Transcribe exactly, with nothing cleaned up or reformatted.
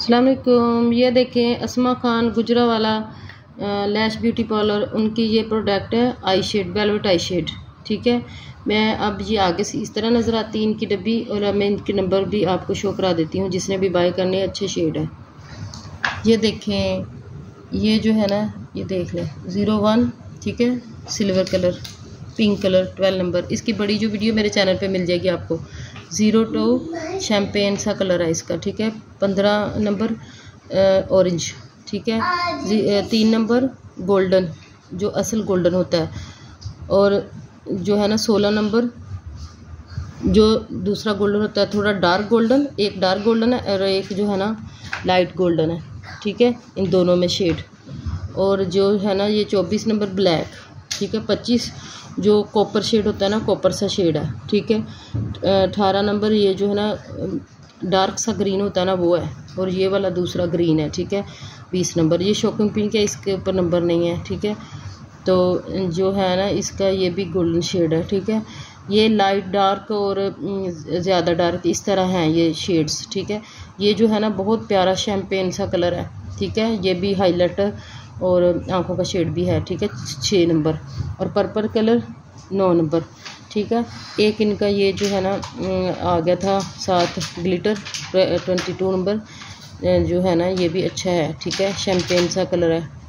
अस्सलाम वालेकुम। ये देखें Asma Khan Gujranwala lash beauty parlour, उनकी ये प्रोडक्ट है eye shade, velvet eye shade. ठीक है, मैं अब ये आगे से इस तरह नज़र आती है इनकी डब्बी, और अब मैं इनके नंबर भी आपको शो करा देती हूँ जिसने भी बाय करने। अच्छे शेड है। ये देखें, ये जो है ना, ये देख लें ज़ीरो वन, ठीक है, silver colour, pink colour, twelve number. इसकी बड़ी जो वीडियो मेरे चैनल पे मिल जाएगी आपको। ज़ीरो टू शैम्पेन सा कलर है इसका, ठीक है। पंद्रह नंबर ऑरेंज, ठीक है। तीन नंबर गोल्डन, जो असल गोल्डन होता है, और जो है ना सोलह नंबर जो दूसरा गोल्डन होता है, थोड़ा डार्क गोल्डन, एक डार्क गोल्डन है और एक जो है ना लाइट गोल्डन है, ठीक है, इन दोनों में शेड। और जो है ना ये चौबीस नंबर ब्लैक, ठीक है। पच्चीस जो कॉपर शेड होता है ना, कॉपर सा शेड है, ठीक है। अठारह नंबर ये जो है ना डार्क सा ग्रीन होता है ना, वो है, और ये वाला दूसरा ग्रीन है, ठीक है। बीस नंबर ये शॉकिंग पिंक है, इसके ऊपर नंबर नहीं है, ठीक है। तो जो है ना इसका ये भी गोल्डन शेड है, ठीक है। ये लाइट डार्क और ज़्यादा डार्क इस तरह हैं ये शेड्स, ठीक है। ये जो है ना बहुत प्यारा शैम्पेन सा कलर है, ठीक है। ये भी हाईलाइटर और आंखों का शेड भी है, ठीक है। छः नंबर, और पर्पल कलर नौ नंबर, ठीक है। एक इनका ये जो है ना आ गया था साथ ग्लिटर, ट्वेंटी टू नंबर जो है ना, ये भी अच्छा है, ठीक है। शैम्पेन सा कलर है।